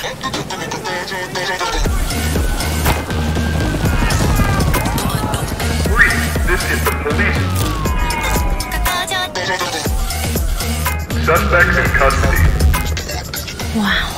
This is the police. Suspects in custody. Wow.